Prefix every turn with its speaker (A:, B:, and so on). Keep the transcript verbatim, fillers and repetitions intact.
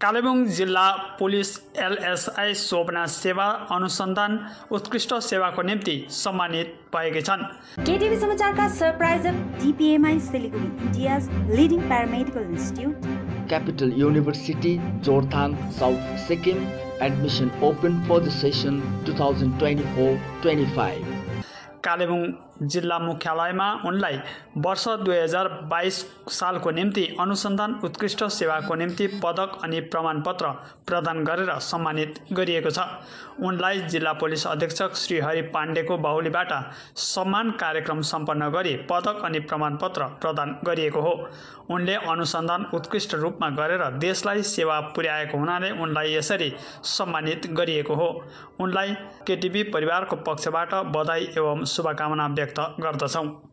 A: कालेबुङ जिल्ला police LSI शोभना सेवा अनुसन्धान उत्कृष्ट सेवाको निम्ति सम्मानित भएकी छन्।
B: केटिभी समाचारका सरप्राइजर DPMI Siliguri, India's leading paramedical institute,
C: capital university Jorethang south Sikkim, admission open for the session two thousand twenty-four twenty-five।
A: Kalimpong जिल्ला मुख्यालयमा उनलाई वर्ष दुई हजार बाइस सालको निम्ति अनुसन्धान उत्कृष्ट सेवाको निम्ति पदक अनि प्रमाणपत्र प्रदान गरेर सम्मानित गरिएको छ। उनलाई जिल्ला पुलिस अधीक्षक श्री हरि पाण्डेको बाहुलीबाट सम्मान कार्यक्रम सम्पन्न गरी पदक अनि प्रमाणपत्र प्रदान गरिएको हो। उनले अनुसन्धान उत्कृष्ट रूपमा गरेर देशलाई सेवा पुर्याएको हुनाले उनलाई यसरी सम्मानित गरिएको हो। उनलाई केटिभी परिवारको पक्षबाट बधाई एवं शुभकामना व्यक्त गर्दछौं।